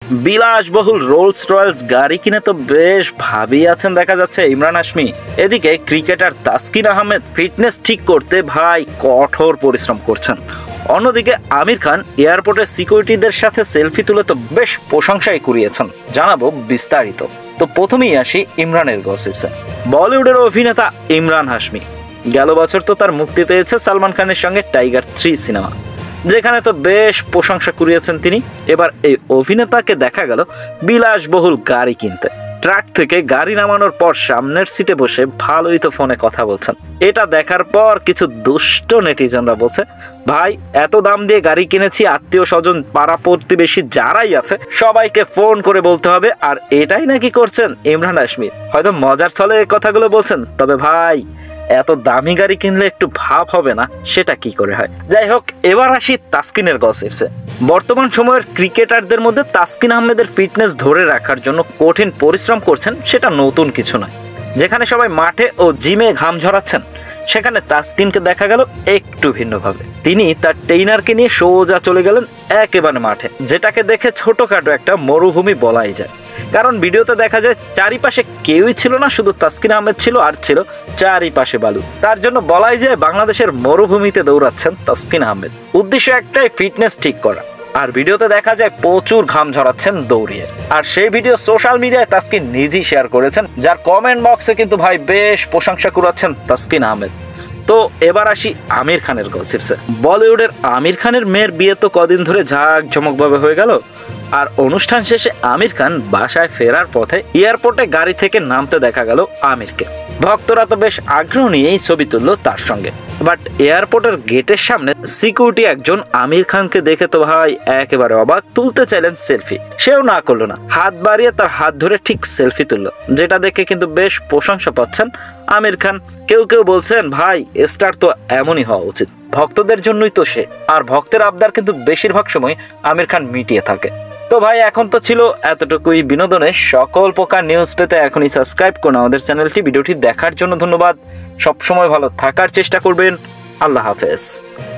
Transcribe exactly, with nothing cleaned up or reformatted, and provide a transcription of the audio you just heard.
বিলাসবহুল Rolle's Royals গাড়ি কিনে তো বেশ ভাবি আছেন দেখা যাচ্ছে ইমরান হাশমি। এদিকে ক্রিকেটার তাসকিন আহমেদ ফিটনেস ঠিক করতে ভাই কঠোর পরিশ্রম করছেন। অন্যদিকে আমির খান এয়ারপোর্টের সিকিউরিটিদের সাথে সেলফি তুলে তো বেশ প্রশংসাই কুড়িয়েছেন। জানাবো বিস্তারিত। তো প্রথমেই আসি ইমরানের গসিপসে। বলিউডের অভিনেতা ইমরান হাশমি গেল বছর তো তার মুক্তি পেয়েছে সালমান খানের সঙ্গে টাইগার থ্রি সিনেমা, যেখানে তো বেশ প্রশংসা কুড়িয়েছেন তিনি। এবার এই অভিনেতাকে দেখা গেল বিলাসবহুল গাড়ি কিনতে। ট্রাক থেকে গাড়ি নামানোর পর সামনের সিটে বসে ভালোই তো ফোনে কথা বলছেন। এটা দেখার পর কিছু দুষ্ট নেটিজনরা বলছে, ভাই এত দাম দিয়ে গাড়ি কিনেছি, আত্মীয় স্বজন পাড়া প্রতিবেশী যারাই আছে সবাইকে ফোন করে বলতে হবে, আর এটাই নাকি করছেন ইমরান হাশমি। হয়তো মজার ছলে এই কথাগুলো বলছেন, তবে ভাই এত দামি গাড়ি কিনলে একটু ভাব হবে না, সেটা কি করে হয়। যাই হোক, এবার আসি তাসকিনের গসিপসে। বর্তমান সময়ের ক্রিকেটারদের মধ্যে তাসকিন আহমেদের ফিটনেস ধরে রাখার জন্য কঠিন পরিশ্রম করছেন, সেটা নতুন কিছু নয়। যেখানে সবাই মাঠে ও জিমে ঘাম ঝরাচ্ছেন, সেখানে তাসকিনকে দেখা গেল একটু ভিন্নভাবে। তিনি তার ট্রেইনারকে নিয়ে সোজা চলে গেলেন একেবারে মাঠে, যেটাকে দেখে ছোটখাটো একটা মরুভূমি বলাই যায়। কারণ ভিডিওতে দেখা যায় চারিপাশে কেউই ছিল না, শুধু তাসকিন আহমেদ ছিল আর ছিল চারিপাশে বালু। তার জন্য বলাই যায় বাংলাদেশের মরুভূমিতে দৌড়াচ্ছেন তাসকিন আহমেদ। উদ্দেশ্য একটাই, ফিটনেস ঠিক করা। আর ভিডিওতে দেখা যায় প্রচুর ঘাম ঝরাচ্ছেন দৌড়িয়ে। আর সেই ভিডিও সোশ্যাল মিডিয়ায় তাসকিন নিজেই শেয়ার করেছেন, যার কমেন্ট বক্সে কিন্তু ভাই বেশ প্রশংসা কুড়াচ্ছেন তাসকিন আহমেদ। তো এবার আসি আমির খানের গসিপসে। বলিউডের আমির খানের মেয়ের বিয়ে তো কদিন ধরে ঝাঁকঝমকভাবে হয়ে গেল, আর অনুষ্ঠান শেষে আমির খান বাসায় ফেরার পথে এয়ারপোর্টে গাড়ি থেকে নামতে দেখা গেল আমিরকে। ভক্তরা তো বেশ আগ্রহ নিয়েই ছবি তুললো তার সঙ্গে। বাট এয়ারপোর্টের গেটের সামনে সিকিউরিটি একজন আমির খানকে দেখে তো ভাই একেবারে অবাক। তুলতে চাইলেন সেলফি, সেও না করলো না, হাত বাড়িয়ে তার হাত ধরে ঠিক সেলফি তুললো, যেটা দেখে কিন্তু বেশ প্রশংসা পাচ্ছেন আমির খান। কেউ কেউ বলছেন, ভাই স্টার তো এমনই হওয়া উচিত, ভক্তদের জন্যই তো সে। আর ভক্তের আবদার কিন্তু বেশিরভাগ সময় আমির খান মিটিয়ে থাকে। তো ভাই এখন তো ছিল এতটুকুই। বিনোদনের সকল প্রকার নিউজ পেতে এখনই সাবস্ক্রাইব করুন আমাদের চ্যানেলটি। ভিডিওটি দেখার জন্য ধন্যবাদ। সবসময় ভালো থাকার চেষ্টা করবেন। আল্লাহ হাফেজ।